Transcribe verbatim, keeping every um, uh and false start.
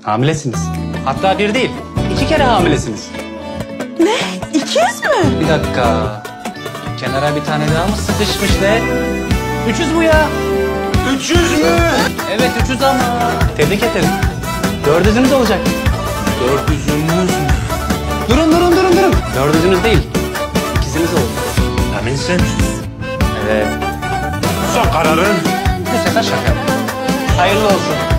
Hamilesiniz. Hatta bir değil, iki kere hamilesiniz. Ne? İkiz mi? Bir dakika. Kenara bir tane daha mı sıkışmış ne? üç yüz bu ya. üç yüz mü? Evet üç yüz ama. Tebrik ederim. dört yüzünüz olacak. dört yüzümüz mü? Durun durun durun durun. dört yüzünüz değil. İkiziniz olacak. Eminsin. Evet. Son kararın. Bu sefer şaka. Hayırlı olsun.